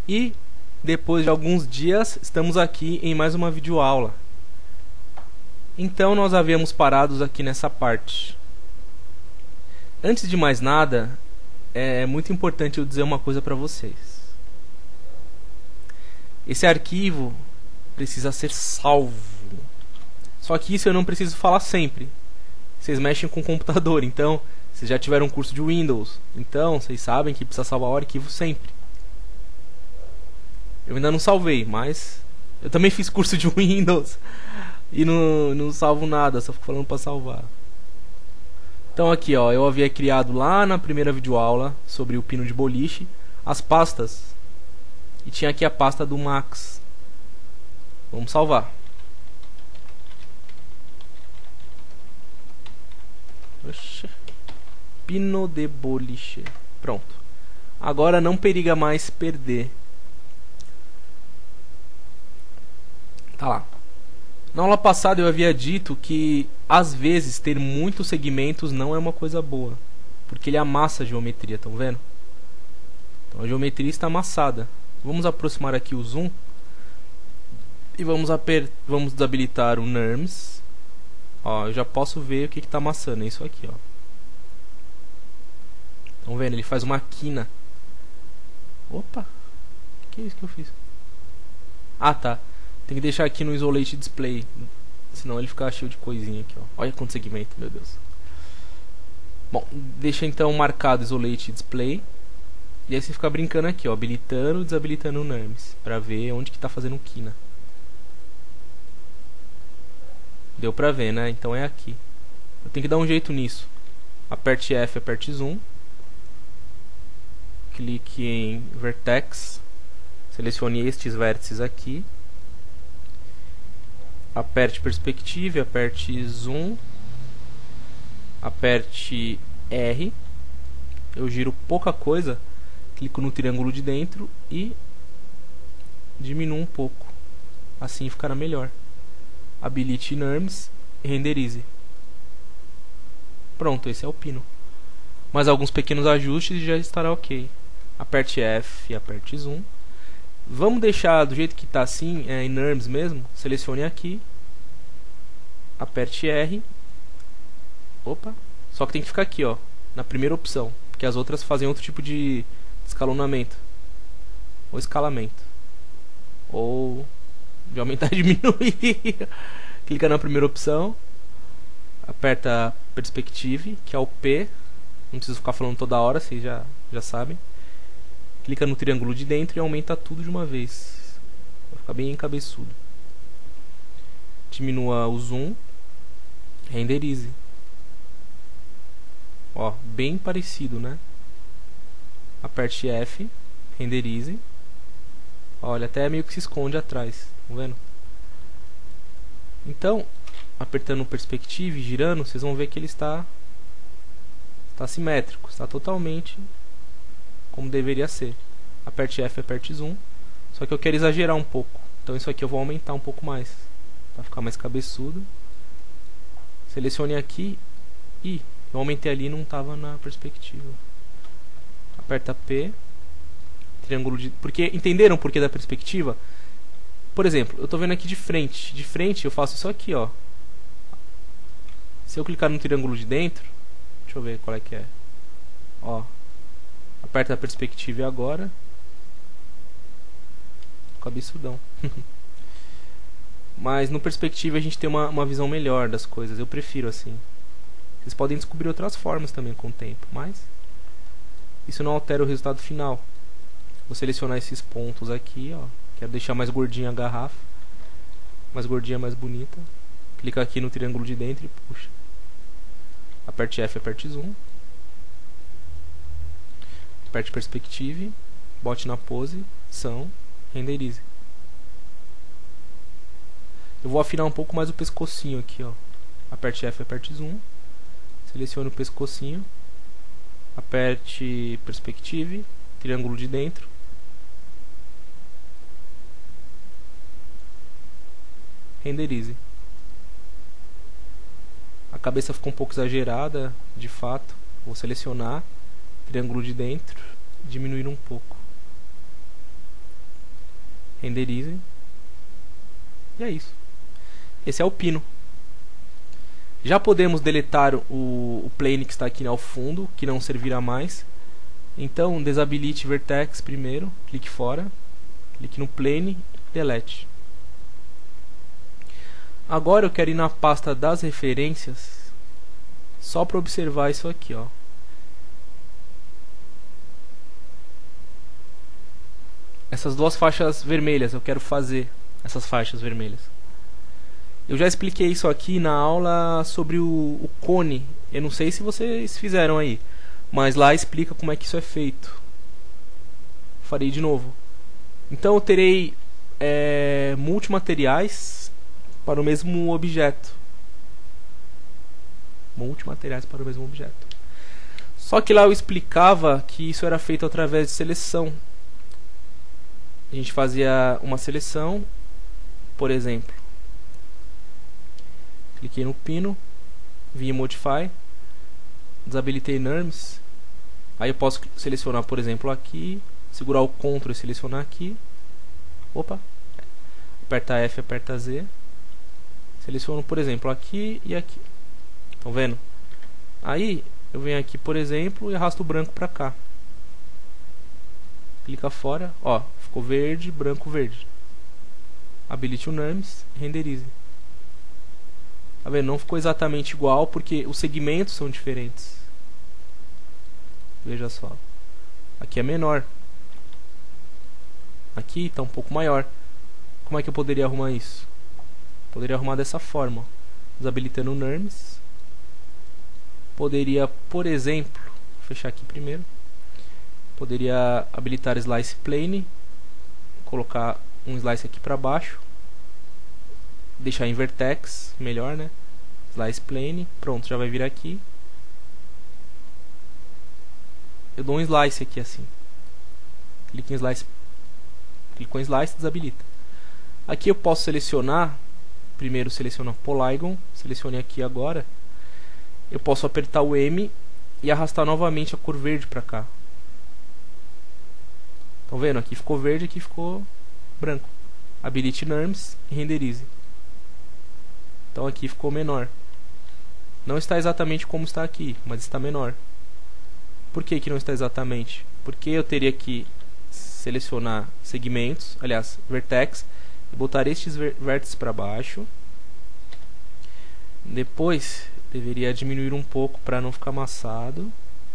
E depois de alguns dias estamos aqui em mais uma videoaula. Então nós havíamos parado aqui nessa parte. Antes de mais nada, é muito importante eu dizer uma coisa para vocês. Esse arquivo precisa ser salvo. Só que isso eu não preciso falar sempre. Vocês mexem com o computador, então vocês já tiveram um curso de Windows, então vocês sabem que precisa salvar o arquivo sempre. Eu ainda não salvei, mas eu também fiz curso de Windows e não salvo nada, só fico falando para salvar. Então aqui, ó, eu havia criado lá na primeira videoaula sobre o pino de boliche as pastas. E tinha aqui a pasta do Max. Vamos salvar. Oxi. Pino de boliche. Pronto. Agora não periga mais perder. Tá lá. Na aula passada eu havia dito que às vezes ter muitos segmentos não é uma coisa boa, porque ele amassa a geometria, estão vendo? Então a geometria está amassada. Vamos aproximar aqui o zoom e vamos desabilitar o NURMS. Ó, eu já posso ver o que está amassando, é isso aqui, ó. Estão vendo? Ele faz uma quina. Opa! O que é isso que eu fiz? Ah, tá. Tem que deixar aqui no Isolate Display, senão ele fica cheio de coisinha aqui, ó. Olha quanto segmento, meu Deus. Bom, deixa então marcado Isolate Display. E aí você fica brincando aqui, ó, habilitando e desabilitando o NURMS, pra ver onde que tá fazendo quina. Deu pra ver, né? Então é aqui. Eu tenho que dar um jeito nisso. Aperte F, aperte Zoom. Clique em Vertex. Selecione estes vértices aqui. Aperte Perspective, aperte Zoom. Aperte R. Eu giro pouca coisa. Clico no triângulo de dentro e diminuo um pouco. Assim ficará melhor. Habilite NURMS e renderize. Pronto, esse é o pino. Mais alguns pequenos ajustes e já estará ok. Aperte F e aperte Zoom. Vamos deixar do jeito que está assim, em NURMS mesmo. Selecione aqui. Aperte R. Opa. Só que tem que ficar aqui, ó, na primeira opção, porque as outras fazem outro tipo de escalonamento. Ou escalamento. Ou de aumentar e diminuir. Clica na primeira opção. Aperta Perspective, que é o P. Não preciso ficar falando toda hora, vocês já sabem. Clica no triângulo de dentro e aumenta tudo de uma vez. Vai ficar bem encabeçudo. Diminua o zoom. Renderize. Ó, bem parecido, né? Aperte F. Renderize. Olha, até meio que se esconde atrás. Tá vendo? Então, apertando Perspective e girando, vocês vão ver que ele está simétrico. Está totalmente como deveria ser. Aperte F, aperte Zoom. Só que eu quero exagerar um pouco. Então isso aqui eu vou aumentar um pouco mais, para ficar mais cabeçudo. Selecione aqui. E eu aumentei ali e não estava na perspectiva. Aperta P. Triângulo de... Porque entenderam o porquê da perspectiva? Por exemplo, eu estou vendo aqui de frente. De frente eu faço isso aqui, ó. Se eu clicar no triângulo de dentro, deixa eu ver qual é que é. Ó. Aperta a perspectiva agora. Cabeçudão. Mas no perspectiva a gente tem uma visão melhor das coisas. Eu prefiro assim. Vocês podem descobrir outras formas também com o tempo, mas isso não altera o resultado final. Vou selecionar esses pontos aqui, ó. Quero deixar mais gordinha a garrafa. Mais gordinha, mais bonita. Clica aqui no triângulo de dentro e puxa. Aperte F, aperte Zoom. Aperte Perspective. Bote na posição. Renderize. Eu vou afinar um pouco mais o pescocinho aqui, ó. Aperte F, aperte Zoom. Selecione o pescocinho. Aperte Perspective. Triângulo de dentro. Renderize. A cabeça ficou um pouco exagerada, de fato. Vou selecionar. Triângulo de dentro. Diminuir um pouco. renderize. E é isso. Esse é o pino. Já podemos deletar o plane que está aqui ao fundo, que não servirá mais. Então, desabilite vertex primeiro, clique fora, clique no plane, delete. Agora eu quero ir na pasta das referências, só para observar isso aqui, ó. Essas duas faixas vermelhas, eu quero fazer essas faixas vermelhas. Eu já expliquei isso aqui na aula sobre o cone. Eu não sei se vocês fizeram aí, mas lá explica como é que isso é feito. Farei de novo. Então eu terei multimateriais para o mesmo objeto. Multimateriais para o mesmo objeto. Só que lá eu explicava que isso era feito através de seleção. A gente fazia uma seleção, por exemplo. Cliquei no pino, vim em Modify, desabilitei NURMS. Aí eu posso selecionar, por exemplo, aqui, segurar o Ctrl e selecionar aqui. Opa! Aperta F, aperta Z. Seleciono, por exemplo, aqui e aqui. Estão vendo? Aí eu venho aqui, por exemplo, e arrasto o branco para cá. Clica fora, ó, ficou verde, branco, verde. Habilite o NURMS e renderize. Tá vendo? Não ficou exatamente igual porque os segmentos são diferentes. Veja só. Aqui é menor. Aqui está um pouco maior. Como é que eu poderia arrumar isso? Poderia arrumar dessa forma. Desabilitando o NURMS. Poderia, por exemplo, vou fechar aqui primeiro. Poderia habilitar Slice Plane. Colocar um slice aqui para baixo. Deixar em vertex, melhor, né? Slice Plane, pronto, já vai vir aqui. Eu dou um slice aqui assim. Clico em Slice, clico em Slice, desabilita. Aqui eu posso selecionar, primeiro seleciono Polygon, selecione aqui agora. Eu posso apertar o M e arrastar novamente a cor verde para cá. Estão vendo? Aqui ficou verde, aqui ficou branco. Habilite NURMS e renderize. Então aqui ficou menor. Não está exatamente como está aqui, mas está menor. Por que que não está exatamente? Porque eu teria que selecionar segmentos, aliás, vertex, e botar estes vértices para baixo. Depois deveria diminuir um pouco para não ficar amassado.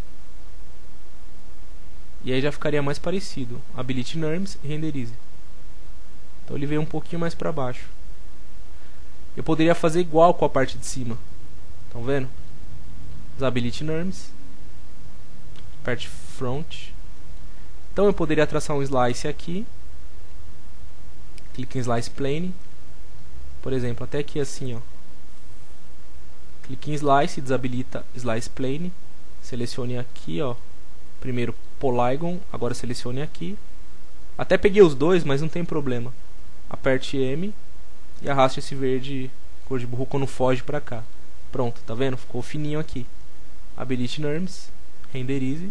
E aí já ficaria mais parecido. Habilite NURMS e renderize. Então ele veio um pouquinho mais para baixo. Eu poderia fazer igual com a parte de cima. Estão vendo? Desabilite NURMS. Aperte Front. Então eu poderia traçar um slice aqui. Clique em Slice Plane. Por exemplo, até aqui assim, ó. Clique em Slice, desabilita Slice Plane. Selecione aqui, ó. Primeiro Polygon, agora selecione aqui. Até peguei os dois, mas não tem problema. Aperte M e arraste esse verde cor de burro quando foge para cá. Pronto, tá vendo? Ficou fininho aqui. Habilite NURMS, renderize.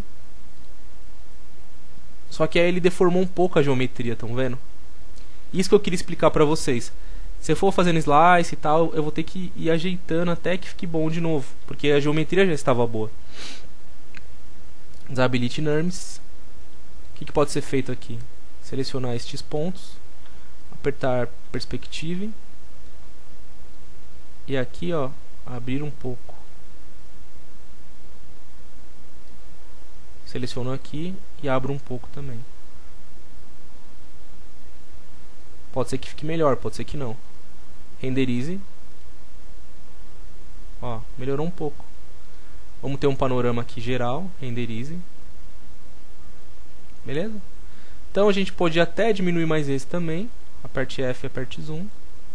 Só que aí ele deformou um pouco a geometria, estão vendo? Isso que eu queria explicar para vocês. Se eu for fazendo slice e tal, eu vou ter que ir ajeitando até que fique bom de novo, porque a geometria já estava boa. Desabilite NURMS. O que pode ser feito aqui? Selecionar estes pontos, apertar Perspective e aqui, ó, abrir um pouco. Seleciono aqui e abro um pouco também. Pode ser que fique melhor, pode ser que não. Renderize. Ó, melhorou um pouco. Vamos ter um panorama aqui geral. Renderize. Beleza? Então a gente pode até diminuir mais esse também. Aperte F e aperte Zoom.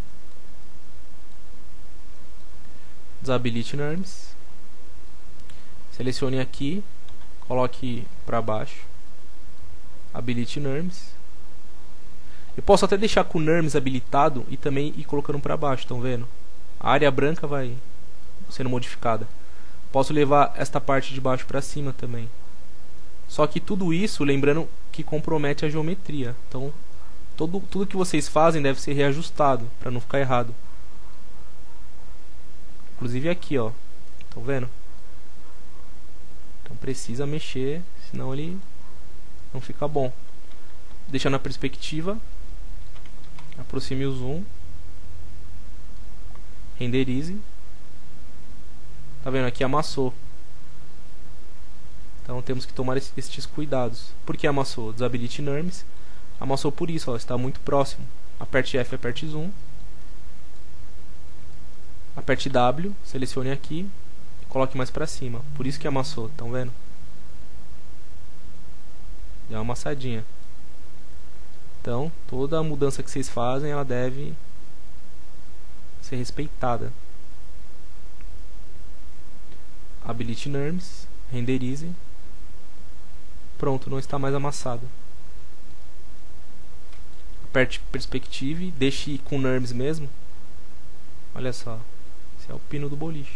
Desabilite NURMS. Selecione aqui. Coloque para baixo. Habilite NURMS. Eu posso até deixar com o NURMS habilitado e também ir colocando para baixo, estão vendo? A área branca vai sendo modificada. Posso levar esta parte de baixo para cima também. Só que tudo isso, lembrando que compromete a geometria. Então, Tudo que vocês fazem deve ser reajustado para não ficar errado. Inclusive aqui, ó. Estão vendo? Então precisa mexer, senão ele não fica bom. Deixar na perspectiva. Aproxime o zoom. Renderize. Tá vendo? Aqui amassou. Então temos que tomar estes cuidados. Por que amassou? Desabilite NURMS. Amassou por isso, ó, está muito próximo. Aperte F, aperte Zoom. Aperte W, selecione aqui e coloque mais para cima. Por isso que amassou, estão vendo? Deu uma amassadinha. Então, toda a mudança que vocês fazem, ela deve ser respeitada. Habilite NURMS, renderize. Pronto, não está mais amassado. Aperte Perspective, deixe com NURMS mesmo. Olha só, esse é o pino do boliche.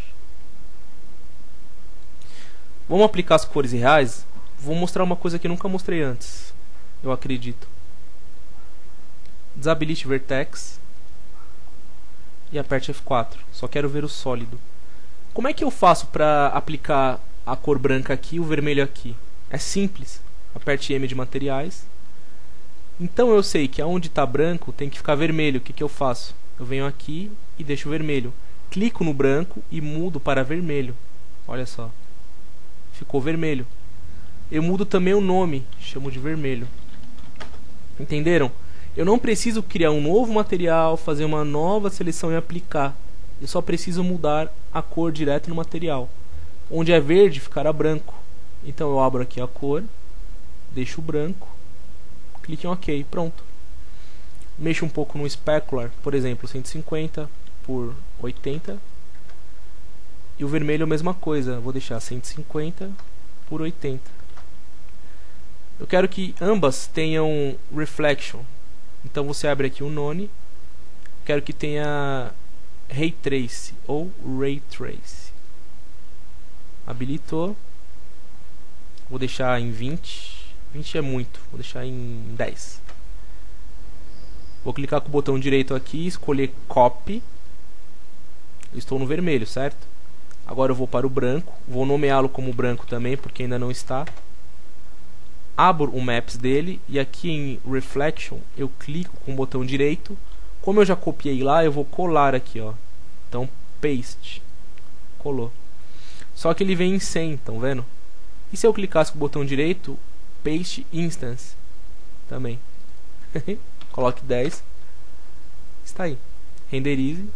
Vamos aplicar as cores reais. Vou mostrar uma coisa que nunca mostrei antes, eu acredito. Desabilite Vertex e aperte F4. Só quero ver o sólido. Como é que eu faço para aplicar a cor branca aqui e o vermelho aqui? É simples. Aperte M de materiais. Então eu sei que aonde está branco tem que ficar vermelho. O que eu faço? Eu venho aqui e deixo vermelho. Clico no branco e mudo para vermelho. Olha só. Ficou vermelho. Eu mudo também o nome. Chamo de vermelho. Entenderam? Eu não preciso criar um novo material, fazer uma nova seleção e aplicar. Eu só preciso mudar a cor direto no material. Onde é verde ficará branco. Então eu abro aqui a cor, deixo branco, clique em OK, pronto. Mexo um pouco no specular, por exemplo, 150 por 80. E o vermelho é a mesma coisa, vou deixar 150 por 80. Eu quero que ambas tenham reflection. Então você abre aqui o None. Quero que tenha Ray Trace ou Ray Trace. Habilitou. Vou deixar em 20. 20 é muito, vou deixar em 10. Vou clicar com o botão direito aqui, escolher Copy. Eu estou no vermelho, certo? Agora eu vou para o branco. Vou nomeá-lo como branco também, porque ainda não está. Abro o Maps dele e aqui em Reflection eu clico com o botão direito. Como eu já copiei lá, eu vou colar aqui, ó. Então, Paste. Colou. Só que ele vem em 100, estão vendo? E se eu clicasse com o botão direito, Paste Instance também. Coloque 10. Está aí. Renderize.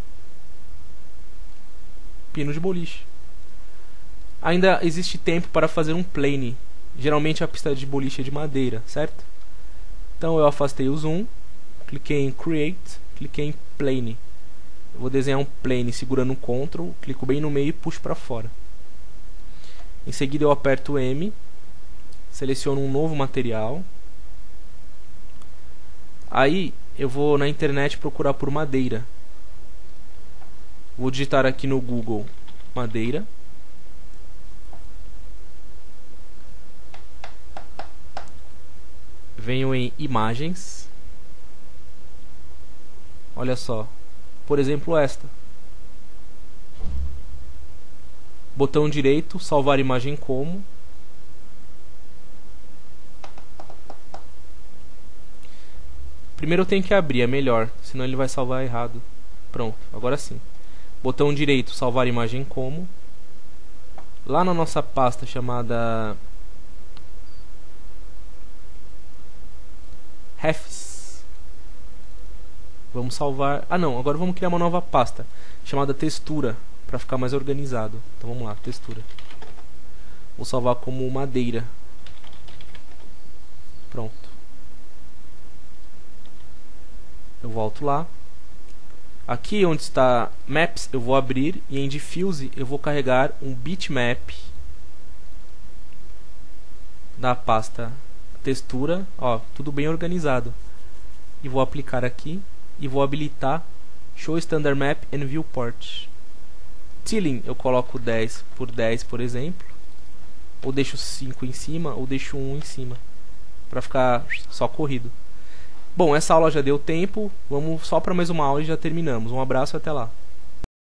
Pino de boliche. Ainda existe tempo para fazer um plane. Geralmente a pista de boliche é de madeira, certo? Então eu afastei o zoom, cliquei em Create, cliquei em Plane. Eu vou desenhar um plane segurando o Ctrl, clico bem no meio e puxo para fora. Em seguida eu aperto M, seleciono um novo material. Aí eu vou na internet procurar por madeira. Vou digitar aqui no Google madeira. Venho em imagens. Olha só. Por exemplo, esta. Botão direito, salvar imagem como. Primeiro eu tenho que abrir, é melhor, senão ele vai salvar errado. Pronto, agora sim. Botão direito, salvar imagem como. Lá na nossa pasta chamada Refs. Vamos salvar... Ah não, agora vamos criar uma nova pasta chamada textura, para ficar mais organizado. Então vamos lá, textura. Vou salvar como madeira. Pronto. Eu volto lá. Aqui onde está Maps eu vou abrir e em Diffuse eu vou carregar um bitmap da pasta textura, ó, tudo bem organizado. E vou aplicar aqui e vou habilitar Show Standard Map and Viewport. Tiling eu coloco 10 por 10, por exemplo, ou deixo 5 em cima ou deixo 1 em cima, para ficar só corrido. Bom, essa aula já deu tempo. Vamos só para mais uma aula e já terminamos. Um abraço e até lá.